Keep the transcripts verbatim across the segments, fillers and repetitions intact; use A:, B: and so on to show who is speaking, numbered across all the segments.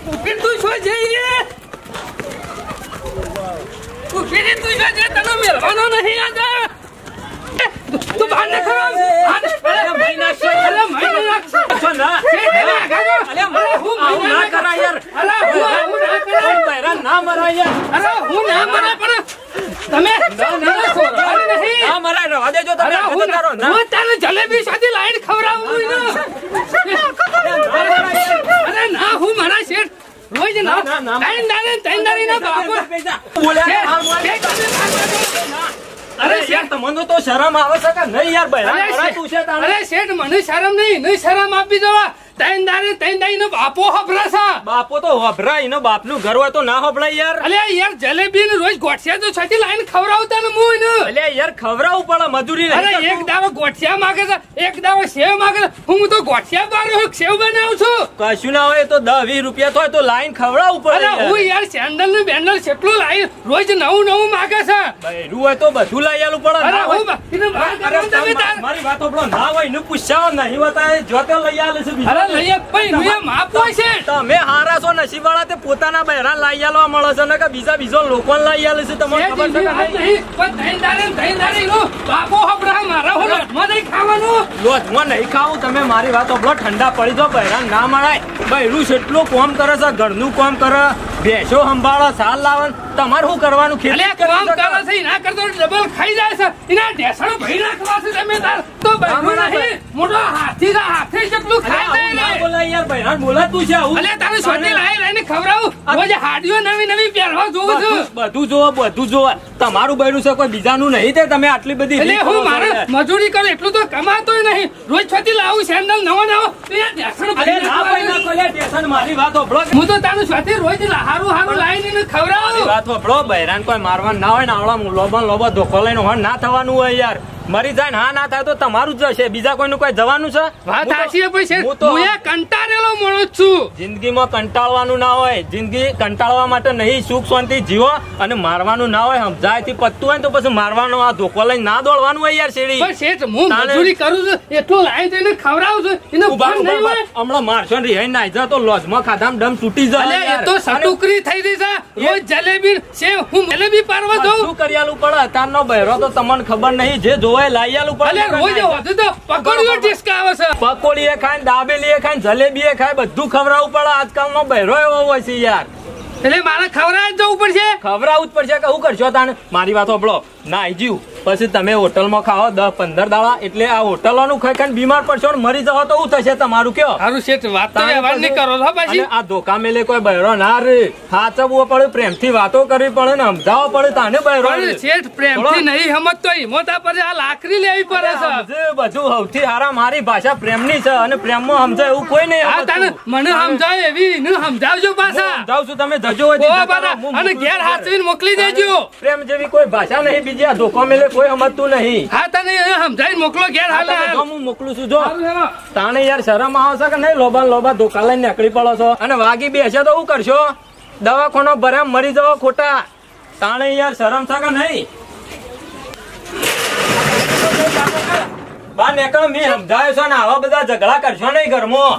A: ઉભી તું છો જઈએ ઉભી તું છો જે તને મેળવાનો નહીં આજા તું બહાર ન ખરો અરે મહિના છે અરે મહિના છો ના અરે હું ના કરા યાર અરે હું ના કરા બહેરા ના મરા યાર અરે હું ના મરા પણ તમે ના મરા રવા દેજો તમે હું તને જલેબી સાથે લાઈન ખવડાવું અરે ના હું મારા શેઠ રોજ ના ટાઈમ દાને ટાઈમ દાને ના બાપો બોલ્યા અરે શેઠ તમને તો શરમ આવે છે કે નહીં યાર બહેરા તું છે અરે શેઠ મને શરમ નહીં નહીં શરમ આપી દવા ટાઈમ દાને ટાઈમ દાઈને બાપો હબરા છે બાપો તો હબરા એનો બાપનું ઘર હોય તો ના હબરાય યાર અલે યાર જલેબી ને રોજ ગોઠિયા તો છતી લાઈન ખવરાવતા ને મું ને અલે યાર ખવરાવું પડે મજૂરી અરે એક દાવો ગોઠિયા માંગે છે એક દાવો સેવ માંગે છે હું તો ગોઠિયા બારો સેવ બનાવું છું કશું ના હોય તો દસ વીસ રૂપિયા થાય તો લાઈન ખવરાવું પડે અરે હું યાર સેન્ડલ ને બેન્ડલ કેટલું લાઈન રોજ નવું નવું માંગે છે બૈરું હોય તો બધું લઈ આલું પડે અરે હું એને બહાર કરો તમે મારી વાત આપણો ના હોય ને પૂછાવ નહીં બતાય જો તો લઈ આલે છે બીજા લઈ ભાઈ મે માપ હોય છે તમે હારા છો નસીબવાળા તે પોતાના બહેરા લઈ આલવા મળે છે ને કે બીજા બીજો લોકો લઈ આલે છે તમને ખબર છે કે નહીં પણ ધૈંદારે ધૈંદારે નો બાપો હબરા મારા હો લોટમાં નહીં ખાવાનું લોટમાં નહીં ખાવું તમે મારી વાત ઓબળો ઠંડા પડી જો બહેરા ના મળાય બહેરું કેટલું કામ કરે છે ઘરનું કામ કરે ભેંસો સંભાળો સાલ લાવન તમારે શું કરવાનું ખેતી કામ કરે છે ના કરતો ડબલ ખાઈ જાય છે એના ઢેસણો ભઈ રાખવા છે તમે તાર તો બહેરું નહીં મોટો હાથી ના હાથે જેટલું ખાઈ જાય ને બોલા યાર બહેરાન બોલા તું છે આવું અલે તારે સોટી લાઈ લાઈને ખવરાવું રોજ હાડીઓ નવી નવી પહેરવા જોઉં છું બધું જોવો બધું જોવો તમારું બહેરું છે કોઈ બીજાનું નહીં તે તમે આટલી બધી એટલે હું મારે મજૂરી કરું એટલું તો કમાતોય નહીં રોજ છતી લાવું સેન્ડલ નવો નવો એ ઢેસણ ભઈ ના ભાઈ ના કોલે ઢેસણ મારી વાત ઓબળો હું તો તારું સોટી રોજ હારું હારું લાઈને ખવરાવું વાત ઓબળો બહેરાન કોઈ મારવા ના હોય ને આવડા લોબન લોબો ધોકો લઈને હોન ના થવાનું હોય યાર મરી જાય હા ના થાય તો તમારું જ જશે બીજા કોઈનું કોઈ જવાનું છે વાત સાચી છે હું તો કંટાળેલો માણસ છું જિંદગીમાં કંટાળવાનું ના હોય જિંદગી કંટાળવા માટે નહીં સુખ શાંતિ જીવો અને મારવાનું ના હોય સમજાય થી પત્તું હોય તો પછી મારવાનો આ ધોકો લઈને ના દોડવાનું હોય યાર શેરી પણ શેઠ હું મજૂરી કરું છું એટલું લાઈ જઈને ખવડાવું છું એને ઉભા નહીં હોય હમણાં મારશો ને રિહાઈ નાઈ જા તો લોજમાં ખાધામ ડમ તૂટી જાય એ તો સટુકરી થઈ રહી છે રોજ જલેબી સેવ હું જલેબી પારવા જાઉં શું કર્યાલું પડે અતારનો બહેરો તો તમને ખબર નહીં જે પકોડી ખાય દાબેલી ખાય જલેબી ખાય બધું ખવડાવવું પડે આજકાલ નો બહેરો એવો હોય છે યાર એટલે મારે ખવડાવ જવું પડશે ખવડાવવું જ પડશે કે શું કરશો તાને મારી વાત સાંભળો ના જીવ પછી તમે હોટલમાં ખાઓ દસ પંદર દાડા એટલે આ હોટલોનું ખાઈ ખાઈને બીમાર પડશો મરી જાવ તો શું થશે તમારું કયો સારું શેઠ વાત તો વ્યવહાર નહીં કરો પછી આ ધોકા મેલે કોઈ બહેરો ના રે સાચવવો પડે પ્રેમથી વાતો કરવી પડે ને સમજાવવો પડે તાને બહેરો શેઠ પ્રેમથી નહીં સમજતો મોટા પર આ લાકડી લેવી પડે છે બધું સૌથી સારા મારી ભાષા પ્રેમની છે અને પ્રેમમાં સમજાય એવું કોઈ નહીં મને સમજાય એવી સમજાવજો પાછા સમજાવશું તમે જજો અને ઘેર હાથવીને મોકલી દેજો પ્રેમ જેવી કોઈ ભાષા નહીં બીજી આ ધોકો મેલે કોઈ સમજતું નહીં હા તને સમજાઈ મોકલો ઘેર હાલ હું મોકલું છું જો તાણે યાર શરમ આવશે કે નહીં લોબા લોબા ધોકા લઈને નીકળી પડો છો અને વાગી બેસે તો શું કરશો દવાખાનો ભર્યા મરી જવો ખોટા તાણે યાર શરમ છે કે નહીં બા નેકળ મેં સમજાયો છો ને આવા બધા ઝઘડા કરશો નહીં ઘરમાં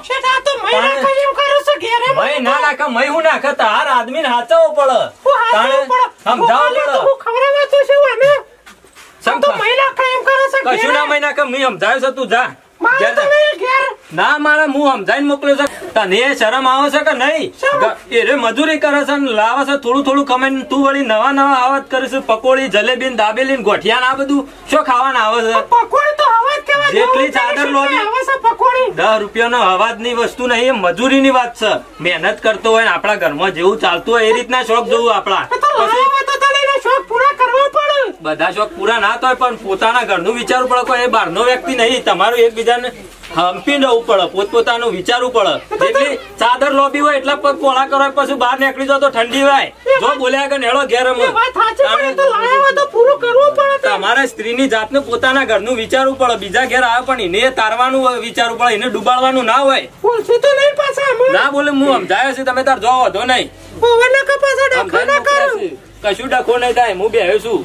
A: ના નાખે મય હું નાખે તાર આદમી હાચવો પડે સમજાવવો પડે કશું ના મહિના કે મેં સમજાયો છે તું જા ના મારા હું સમજાઈને મોકલ્યો છે તને શરમ આવે છે કે નહીં એ મજૂરી કરે છે લાવે છે થોડું થોડું કમાઈને તું વળી નવા નવા આવત કરે છે પકોડી જલેબી દાબેલી ગોઠિયા આ બધું શું ખાવાના આવે છે જેટલી ચાદર લોબી દસ રૂપિયાનો અવાજ ની વસ્તુ નહીં એ મજૂરી ની વાત છે મહેનત કરતો હોય ને આપણા ઘરમાં જેવું ચાલતું હોય એ રીતના શોખ જોવું આપડા બધા શોખ પૂરા ના થાય પણ પોતાના ઘરનું વિચારવું પડે કોઈ બહાર નો વ્યક્તિ નહીં તમારું એકબીજાને હંપી જવું પડે પોતપોતાનું વિચારવું પડે એટલી ચાદર લોબી હોય એટલા પગ પોળા કરો પછી બહાર નીકળી જાવ તો ઠંડી હોય જો બોલ્યા કે નેળો ઘેર તમારા સ્ત્રીની જાતને પોતાના ઘરનું વિચારવું પડે બીજા ઘેર આવે પણ એને તારવાનું વિચારવું પડે એને ડુબાડવાનું ના હોય ના બોલે હું સમજાયો છે તમે તાર જો વધો નહીં કશું ડખો નહીં થાય હું બેહ્યો છું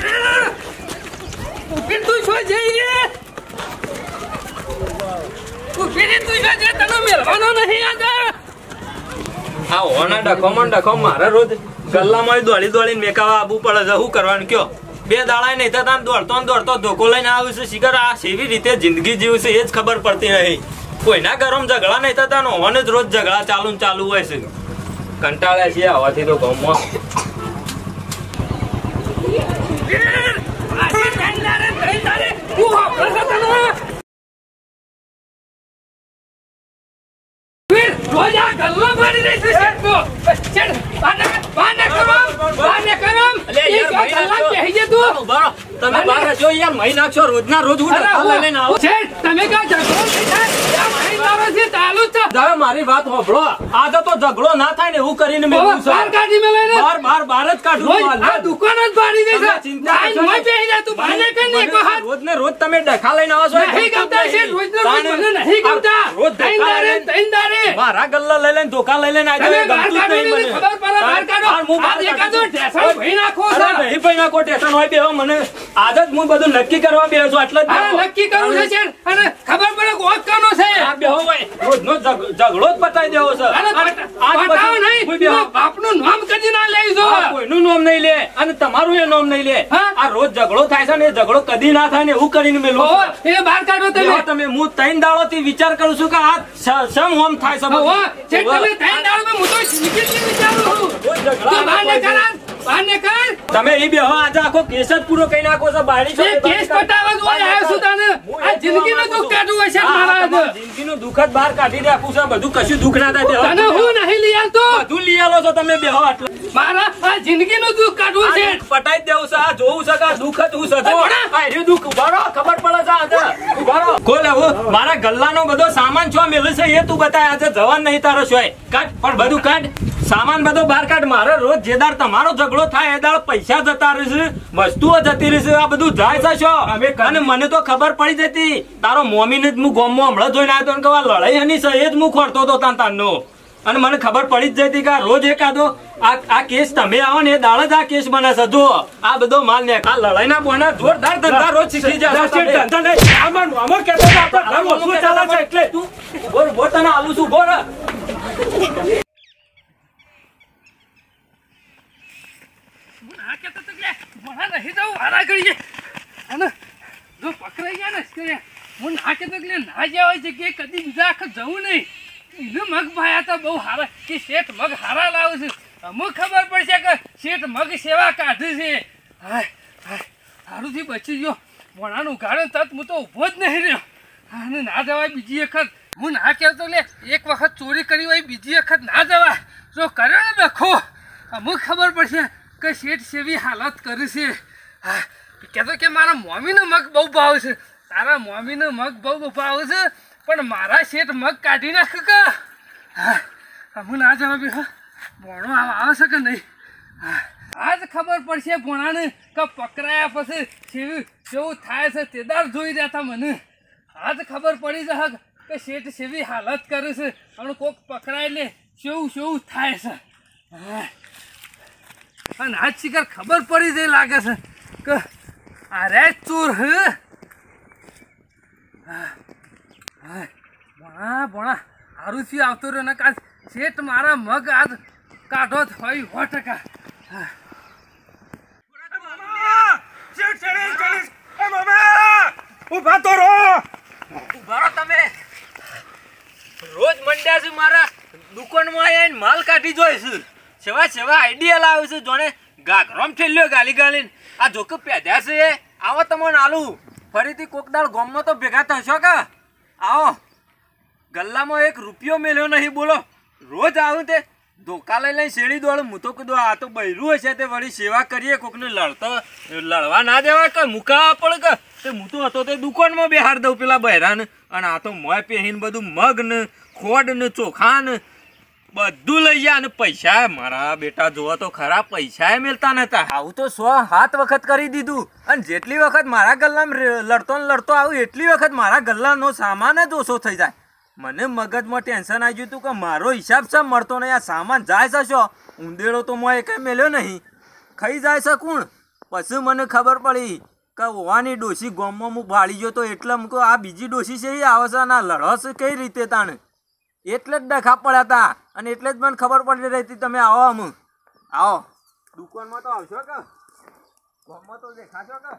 A: તું છો જઈએ તું ફેરી તું જે તને મેળવાનો નહીં આજે આ ઓના ડખોમાં ડખો મારે રોજ ગલ્લામાં દોડી દોડીને મેકાવા આવવું પડે છે શું કરવાનું કયો બે દાડા નહીં થતા દોડતો દોડતો ધોકો લઈને આવ્યું છે શિખર આ સેવી રીતે જિંદગી જીવ છે એ જ ખબર પડતી નહીં કોઈના ઘરમાં ઝઘડા નહીં થતા ને ઓને જ રોજ ઝઘડા ચાલુ ને ચાલુ હોય છે કંટાળ્યા છીએ આવાથી તો ગામમાં તમે બાર જો યાર મહી નાખશો રોજના રોજ હું લઈને આવો તમે મારી વાત હોભળો આજે તો ઝઘડો ના થાય ને એવું કરીને મેં બાર કાઢી મે લઈને બાર બાર બાર જ કાઢું આ દુકાન જ ભાડી દે છે ચિંતા મોય બેહી જા તું બાને કને એક વખત રોજ ને રોજ તમે ડખા લઈને આવો છો નહીં ગમતા છે રોજ ને રોજ મને નહીં ગમતા રોજ તૈંદારે તૈંદારે મારા ગલ્લા લઈ લઈને ધોકા લઈ લઈને આજે ગમતું જ નહીં મને ખબર પડે બાર કાઢો હું બાર એકાદો ટેશન ભઈ નાખો છે નહીં ભઈ નાખો ટેશન હોય બેહો મને આજ જ હું બધું નક્કી કરવા બેહો છું એટલે જ નક્કી કરું છે અને ખબર પડે કોક કાનો છે આ બેહો ભાઈ રોજનો ઝઘડો જ પતાઈ દેવો છે આ બતાવો નહીં બાપનું નામ કદી ના લેજો કોઈનું નામ નહીં લે અને તમારું એ નામ નહીં લે આ રોજ ઝઘડો થાય છે ને એ ઝઘડો કદી ના થાય ને એવું કરીને મેલો એ બહાર કાઢો તમે તમે હું ત્રણ દાડો થી વિચાર કરું છું કે આ સમ હોમ થાય છે હો છે તમે ત્રણ દાડો માં હું તો નીકળી વિચારું છું તો બાને કરા બાને કર તમે એ બે હો આજે આખો કેસ જ પૂરો કરી નાખો છો બાળી છો કેસ પટાવા જો આવ્યો છું તને આ જિંદગીનું દુઃખ કાઢવું હશે મારા જિંદગીનું દુઃખ જ બહાર કાઢી રાખું છે બધું કશું દુઃખ ના થાય તને હું નહીં લઈ આવતો બધું લઈ આલો છો તમે બે હો એટલે મારા આ જિંદગીનું દુઃખ કાઢવું છે પટાઈ દેવું છે આ જોવું છે કે આ દુઃખ જ હું સજો આ એ દુઃખ ઉભારો ખબર પડે છે આજે ઉભારો કોલ આવો મારા ગલ્લાનો બધો સામાન છો મેલે છે એ તું બતાય આજે જવાન નહીં તારો છો કાઢ પણ બધું કાઢ સામાન બધો બહાર કાઢ મારે રોજ જેદાર તમારો ઝઘડો થાય એ દાળ પૈસા જતા રહેશે વસ્તુઓ જતી રહેશે આ બધું જાય છે છો અને મને તો ખબર પડી જતી તારો મોમીને જ હું ગોમમાં હમણાં જોઈને આવ્યો કે આ લડાઈ હની છે એ જ હું ખોરતો હતો તાન તાનનો અને મને ખબર પડી જ જતી કે રોજ એકાદો આ આ કેસ તમે આવો ને એ દાળ જ આ કેસ બને છે જો આ બધો માલ ને આ લડાઈ ના બોના જોરદાર ધંધા રોજ શીખી જાય એટલે તું બોર બોતાના આલું છું બોર જો પકડાઈ ગયા ને હું નાકે તો ના જવાય છે કે કદી બીજા આખા જવું નહીં એને મગ ભાયા તો બહુ સારા કે શેઠ મગ હારા લાવું છું અમુક ખબર પડશે કે શેઠ મગ સેવા કાઢે છે હાય હાય સારુંથી બચી ગયો ભણાનું ગાળે તત હું તો ઊભો જ નહીં રહ્યો અને ના જવાય બીજી વખત હું ના કહેતો લે એક વખત ચોરી કરી હોય બીજી વખત ના જવાય જો કર્યો ને લખો અમુક ખબર પડશે કે શેઠ સેવી હાલત કરી છે હા કહેતો કે મારા મમ્મીનો મગ બહુ ભાવ છે તારા મમ્મીનો મગ બહુ ભાવ છે પણ મારા શેઠ મગ કાઢી નાખ કે હા હું ના જવા બે ભોણો આવશે કે નહીં હા આજ ખબર પડશે ભોણાને કે પકડાયા પછી સેવી કેવું થાય છે તેદાર જોઈ રહ્યા મને આજ ખબર પડી જશે કે શેઠ સેવી હાલત કરે છે અને કોક પકડાય લે કેવું કેવું થાય છે હા અને આજ શિકાર ખબર પડી જાય લાગે છે કે અરે ચોર હ ભણા ભણા સારું થી આવતો રહ્યો ને કાલ શેઠ મારા મગ આજ કાઢો હોય સો ટકા ઉભા તો રો ઉભા રહો તમે રોજ મંડ્યા છે મારા દુકાનમાં આવીને માલ કાઢી જોઈશું સેવા સેવા આઈડિયા લાવે છે જોને ગાઘરોમ ઠેલ્યો ગાલી ગાલીને આ જોકે પેધ્યા છે આવો તમને આલું ફરીથી કોક દાળ ગામમાં તો ભેગા થશો કે આવો ગલ્લામાં એક રૂપિયો મેલ્યો નહીં બોલો રોજ આવું તે ધોકા લઈ લઈને શેડી દોડું હું તો કીધું આ તો બૈરું હશે તે વળી સેવા કરીએ કોકને લડતો લડવા ના દેવાય કે મુકાવા પડે કે તે હું તો હતો તે દુકાનમાં બેહાર દઉં પેલા બહેરાને અને આ તો મોય પહેરીને બધું મગ ને ખોડ ને ચોખા ને બધું લઈ જાય અને પૈસા મારા બેટા જોવા તો ખરા પૈસા મેળતા નતા આવું તો સો સાત વખત કરી દીધું અને જેટલી વખત મારા ગલ્લામાં લડતો ને લડતો આવું એટલી વખત મારા ગલ્લાનો સામાન જ ઓછો થઈ જાય મને મગજમાં ટેન્શન આવી ગયું હતું કે મારો હિસાબ છે મળતો નહીં આ સામાન જાય છે શો ઉંદેડો તો મોય કંઈ મેલ્યો નહીં ખાઈ જાય છે કોણ પછી મને ખબર પડી
B: કે ઓવાની ડોશી ગોમમાં હું ભાળી ગયો તો એટલે મૂકો આ બીજી ડોશી છે એ આવે છે ના લડો છે કઈ રીતે તાણે એટલે જ ડખા પડ્યા હતા અને એટલે જ મને ખબર પડી રહી હતી તમે આવો આમ આવો દુકાનમાં તો આવશો કે ગોમમાં તો દેખાશો કે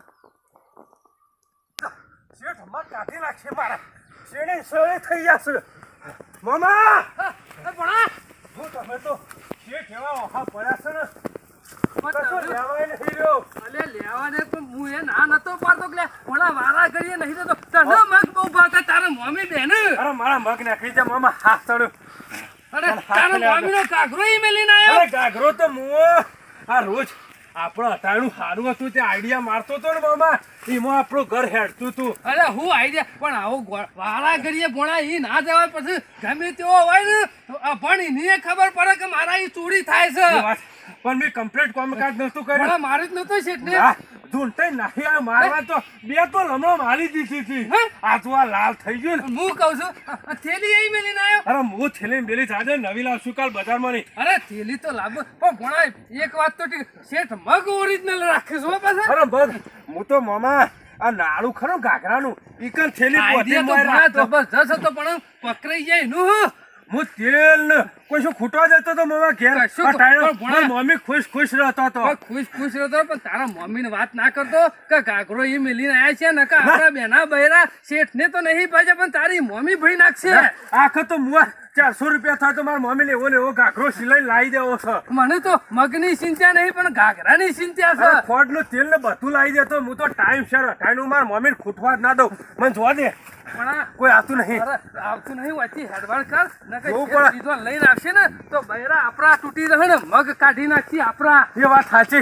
C: શેઠ અમાર કાઢી નાખશે મારા શેણે સળે થઈ જશે મામા
A: ભણા
C: હું તમે તો શેઠ એવા ઓહા પડ્યા છે ને કશો લેવાય નહીં રહ્યો
A: અલે લેવાને પણ હું એ ના નતો પાડતો કે ભણા વારા કરીએ નહીં તો તને મગ બહુ ભાગા તારા મમ્મી બેન
C: અરે મારા મગ નાખી જા મામા હાથ ચડ્યો
A: અરે તારા મમ્મીનો કાગરો ઈ મેલીને આવ્યો
C: અરે ગાગરો તો મુઓ આ રોજ આપણો અટાણું સારું હતું તે આઈડિયા મારતો તો ને મામા એમાં આપણું ઘર હેડતું હતું
A: અરે હું આઈડિયા પણ આવો વાળા કરીએ ભણા ઈ ના જવાય પછી ગમે તેવો હોય ને પણ એને ખબર પડે કે મારા ઈ ચોરી થાય છે
C: પણ મેં કમ્પ્લીટ કામકાજ નતું કર્યું
A: ભણા મારી જ નતો શેઠ ને
C: ધૂંટાઈ નાખી આ મારવા તો બે તો લમણો મારી દીધી હતી આ તો આ લાલ થઈ ગયું ને
A: હું કહું છું થેલી અહીં મેલીને આવ્યો
C: અરે હું થેલી બેલી જાજે નવી લાવશું કાલ બજારમાં નહીં
A: અરે થેલી તો લાવો પણ ભણા એક વાત તો શેઠ મગ ઓરિજિનલ રાખીશ હો પાછા
C: અરે બસ હું તો મામા આ નાળું ખરું ઘાઘરાનું ઈકન થેલી પોતે
A: આઈડિયા તો જબરજસ્ત હતો પણ પકડાઈ જાય નું
C: હું તેલ ને કોઈ શું ખૂટવા જતો તો મામા ઘેર મમ્મી ખુશ ખુશ રહેતો હતો
A: ખુશ ખુશ રહેતો પણ તારા મમ્મી ને વાત ના કરતો કે ઘાઘરો એ મેલીને આવ્યા છે ને કે આપડા બેના બૈરા શેઠ ને તો નહીં પાજે પણ તારી મમ્મી ભઈ નાખશે
C: આખો તો મુઆ ચારસો રૂપિયા થાય તો મારા મમ્મી ને એવો ને એવો ઘાઘરો સિલાઈ લાવી દેવો છે
A: મને તો મગની ચિંતા નહીં પણ ઘાઘરાની ચિંતા છે
C: ખોડ નું તેલ ને બધું લાવી દેતો હું તો ટાઈમ સર ટાઈમ મારા મમ્મી ને ખૂટવા જ ના દઉં મને જોવા દે
A: પણ
C: કોઈ આવતું નહીં
A: આવતું નહીં વાંચી હેડવાડ કર નકર દીધો લઈને આવશે ને તો બૈરા આપણા તૂટી રહે ને મગ કાઢી નાખી આપણા
C: એ વાત સાચી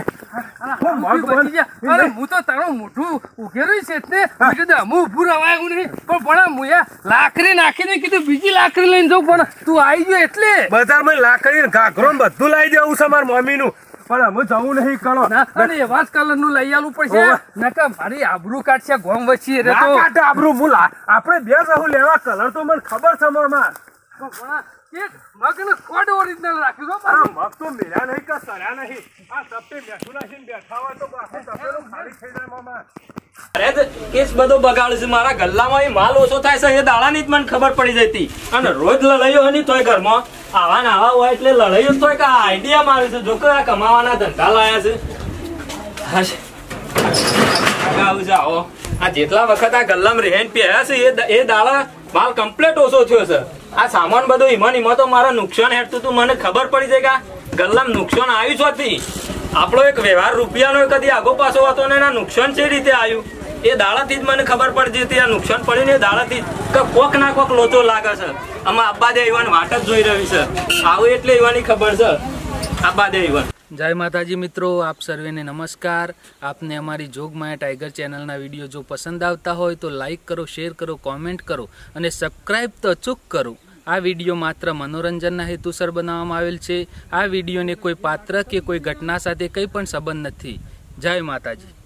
A: અરે હું તો તારું મોઢું ઉઘેર્યું છે ને કીધું હું ઉભું રવાયું નહીં પણ પણ મુયા લાકડી નાખીને કીધું બીજી લાકડી લઈને જવું પણ તું આવી ગયો એટલે
C: બજારમાં લાકડી ઘાઘરો બધું લાવી દેવું છે મારા મમ્મી નું પણ અમે જવું નહીં કરો
A: અને એવા જ કલર નું લઈ આવવું પડશે નકર મારી આબરૂ કાઢશે ગોમ વચ્ચે રે તો
C: કાઢે આબરૂ મુલા આપણે બે જવું લેવા કલર તો મને ખબર છે મામા
A: મગ ને કોડ ઓરિજિનલ રાખ્યું છો
C: મગ તો મેળ્યા નહીં કે સર્યા નહીં આ તપે બેઠું નાખીને બેઠા હોય તો આખું તપેલું ખાલી થઈ જાય મામા
B: અરે કેસ બધો બગાડ છે મારા ગલ્લામાં માલ ઓછો થાય છે એ દાડાની જ મને ખબર પડી જતી અને રોજ લડાઈઓ નહીં તોય ઘરમાં આવા ને આવા હોય એટલે લડાઈઓ જ તોય કે આ આઈડિયા મારે છે જો કે આ કમાવાના ધંધા લાયા છે આવું છે આવો આ જેટલા વખત આ ગલ્લામાં રહેન પહેર્યા છે એ એ દાડા માલ કમ્પ્લીટ ઓછો થયો છે આ સામાન બધું ઈમાન ઈમાં તો મારા નુકસાન હેઠતું તું મને ખબર પડી જાય કે ગલ્લામાં નુકસાન આવ્યું જ હતી આપણો એક વ્યવહાર રૂપિયાનો કદી આગો પાછો હતો ને એના નુકસાન છે રીતે આવ્યું એ દાડાથી જ મને ખબર પડતી હતી આ નુકસાન પડીને એ દાડાથી કે કોક ના કોક લોચો લાગે છે આમાં આબાદે ઈવાન વાટ જ જોઈ રહ્યું છે આવું એટલે ઈવાની ખબર છે આબાદે ઈવાન
D: જય માતાજી મિત્રો, આપ સર્વેને નમસ્કાર. આપને અમારી જોગમાયા ટાઈગર ચેનલના વિડીયો જો પસંદ આવતા હોય તો લાઈક કરો, શેર કરો, કોમેન્ટ કરો અને સબસ્ક્રાઈબ તો અચૂક કરો. આ વિડીયો માત્ર મનોરંજનના હેતુસર બનાવવામાં આવેલ છે. આ વિડીયોને કોઈ પાત્ર કે કોઈ ઘટના સાથે કંઈ પણ સંબંધ નથી. જય માતાજી.